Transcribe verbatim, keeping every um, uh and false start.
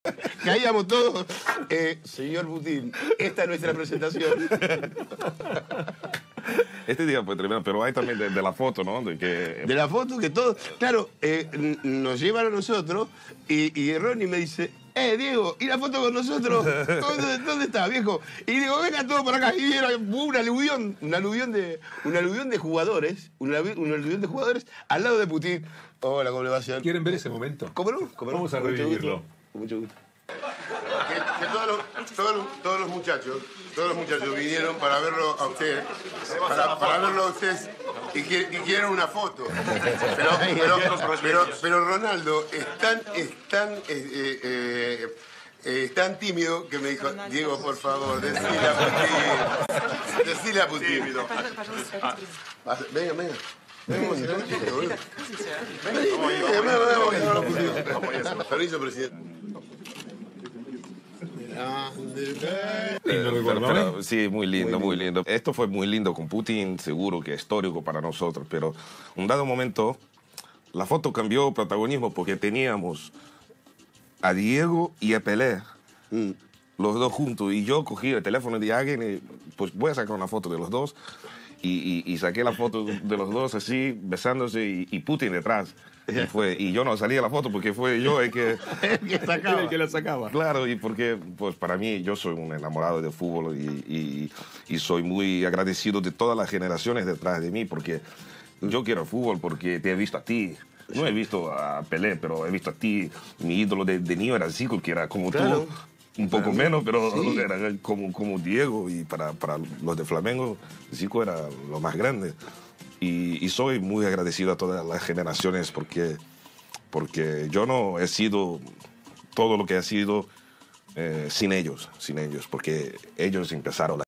Caíamos todos. Eh, señor Putin, esta es nuestra presentación. Este día fue tremendo, pero hay también de, de la foto, ¿no? De, que... de la foto que todo... Claro, eh, nos llevan a nosotros y, y Ronnie me dice, eh, Diego, ¿y la foto con nosotros? ¿Dónde, dónde está, viejo? Y digo, venga todo por acá. Y era un aluvión, un aluvión de, un aluvión de jugadores, un aluvión, un aluvión de jugadores al lado de Putin. Hola, ¿cómo le va a hacer? ¿Quieren ver ese momento? ¿Cómo no? ¿Cómo no? Vamos a Con mucho revivirlo. gusto. Con mucho gusto. Que, que todos, los, todos, los, todos los muchachos, todos los muchachos vinieron para verlo a usted, para, para verlo a usted y, que, y quieren una foto. Pero, pero, pero, pero Ronaldo es tan, es tan, eh, eh, eh, es tan tímido que me dijo, Diego, por favor, decile a Putin, decile a Putin. Ah, venga, venga. Permiso, presidente. Lindo recuerdo, pero, sí, muy lindo, muy lindo. Esto fue muy lindo con Putin, seguro que es histórico para nosotros, pero un dado momento la foto cambió protagonismo porque teníamos a Diego y a Pelé, mm. los dos juntos, y yo cogí el teléfono de alguien y pues voy a sacar una foto de los dos, y, y, y saqué la foto de los dos así, besándose, y, y Putin detrás. Y, fue, y yo no salí de la foto porque fue yo el que, el que, sacaba. el que la sacaba. Claro, y porque pues para mí yo soy un enamorado del fútbol y, y, y soy muy agradecido de todas las generaciones detrás de mí, porque yo quiero el fútbol porque te he visto a ti. No he visto a Pelé, pero he visto a ti. Mi ídolo de, de niño era Zico, que era como claro. tú, un poco para menos, pero sí. era como, como Diego. Y para, para los de Flamengo, Zico era lo más grande. Y, y soy muy agradecido a todas las generaciones porque, porque yo no he sido todo lo que he sido eh, sin ellos, sin ellos, porque ellos empezaron la